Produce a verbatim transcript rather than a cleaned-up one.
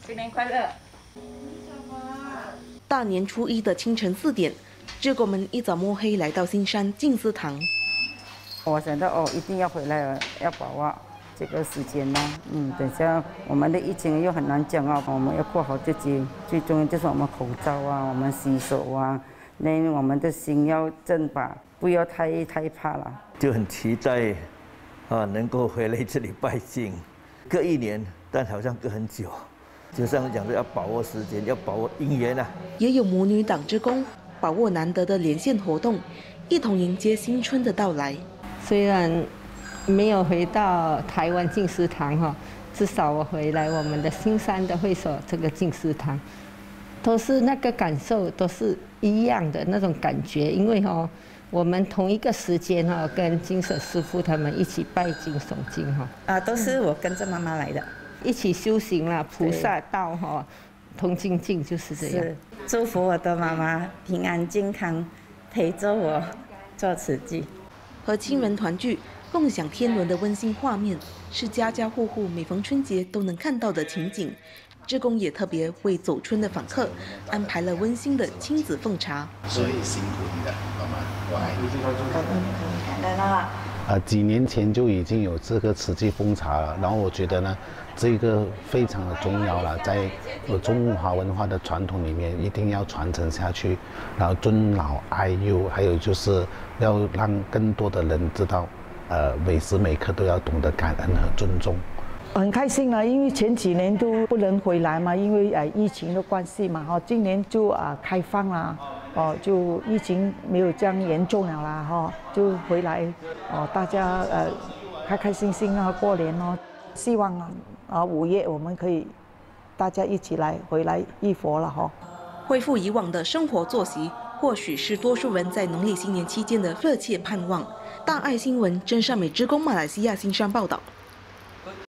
新年快乐！ 大年初一的清晨四点，志工们一早摸黑来到新山静思堂。 我想到哦，一定要回来了，要把握这个时间呢。嗯，等下我们的疫情又很难讲啊，我们要过好自己，最重要就是我们口罩啊，我们洗手啊，那我们的心要正吧，不要太太怕了。 就很期待啊，能够回来这里拜敬，隔一年，但好像隔很久。就像讲的，要把握时间，要把握姻缘啊。 也有母女党志工把握难得的连线活动，一同迎接新春的到来。 虽然没有回到台湾静思堂哈，至少我回来我们的新山的会所这个静思堂，都是那个感受都是一样的那种感觉，因为哈，我们同一个时间哈，跟金舍师傅他们一起拜经诵经哈。 啊，都是我跟着妈妈来的。 一起修行了菩萨道哈，同精进就是这样。 祝福我的妈妈平安健康，陪着我做慈济， 和亲人团聚，共享天伦的温馨画面，是家家户户每逢春节都能看到的情景。志工也特别为走春的访客安排了温馨的亲子奉茶。 所以辛苦你的妈妈，我爱你。 来了。 呃，几年前就已经有这个慈济奉茶了，然后我觉得呢，这个非常的重要了，在呃中华文化的传统里面，一定要传承下去，然后尊老爱幼，还有就是要让更多的人知道，呃，每时每刻都要懂得感恩和尊重。 很开心啊，因为前几年都不能回来嘛，因为呃疫情的关系嘛，哈，今年就啊、呃、开放啦。哦，就疫情没有这样严重了啦，哈，就回来，哦，大家呃开开心心啊过年哦，希望啊啊五月我们可以大家一起来回来忆佛了哈。 恢复以往的生活作息，或许是多数人在农历新年期间的热切盼望。大爱新闻真善美志工马来西亚新山报道。